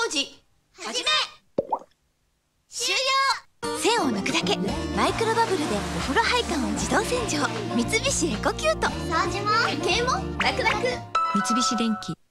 時はじめ。終了。 線を抜くだけ、マイクロバブルでお風呂配管を自動洗浄。三菱エコキュート。 掃除も検温楽々。 三菱電機。